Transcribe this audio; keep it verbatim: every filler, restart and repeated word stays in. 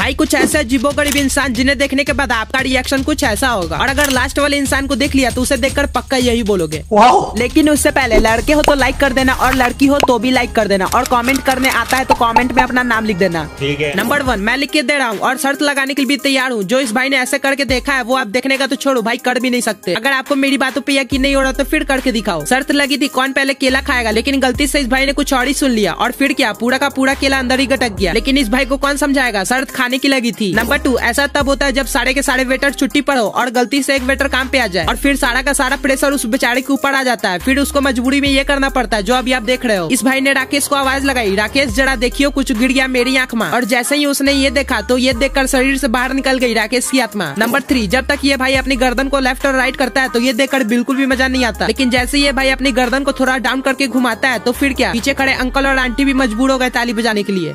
भाई कुछ ऐसे अजीबोगरीब इंसान जिन्हें देखने के बाद आपका रिएक्शन कुछ ऐसा होगा, और अगर लास्ट वाले इंसान को देख लिया तो उसे देखकर पक्का यही बोलोगे। लेकिन उससे पहले लड़के हो तो लाइक कर देना और लड़की हो तो भी लाइक कर देना, और कमेंट करने आता है तो कमेंट में अपना नाम लिख देना। ठीक है। नंबर वन, मैं लिख के दे रहा हूँ और शर्त लगाने के लिए भी तैयार हूँ। जो इस भाई ने ऐसे करके देखा है वो आप देखने का तो छोड़ो भाई, कर भी नहीं सकते। अगर आपको मेरी बातों पे यकीन नहीं हो रहा तो फिर करके दिखाओ। शर्त लगी थी कौन पहले केला खाएगा, लेकिन गलती से इस भाई ने कुछ और ही सुन लिया और फिर क्या पूरा का पूरा केला अंदर ही गटक गया। लेकिन इस भाई को कौन समझाएगा, शर्त खाने की लगी थी। नंबर टू, ऐसा तब होता है जब सारे के सारे वेटर छुट्टी पर हो और गलती से एक वेटर काम पे आ जाए और फिर सारा का सारा प्रेशर उस बेचारे के ऊपर आ जाता है। फिर उसको मजबूरी में ये करना पड़ता है जो अभी आप देख रहे हो। इस भाई ने राकेश को आवाज लगाई, राकेश जरा देखियो कुछ गिर गया मेरी आंख में, और जैसे ही उसने ये देखा तो ये देखकर शरीर से बाहर निकल गई राकेश की आत्मा। नंबर थ्री, जब तक ये भाई अपनी गर्दन को लेफ्ट और राइट करता है तो ये देखकर बिल्कुल भी मजा नहीं आता, लेकिन जैसे ये भाई अपनी गर्दन को थोड़ा डाउन करके घुमाता है तो फिर क्या पीछे खड़े अंकल और आंटी भी मजबूर हो गए ताली बजाने के लिए।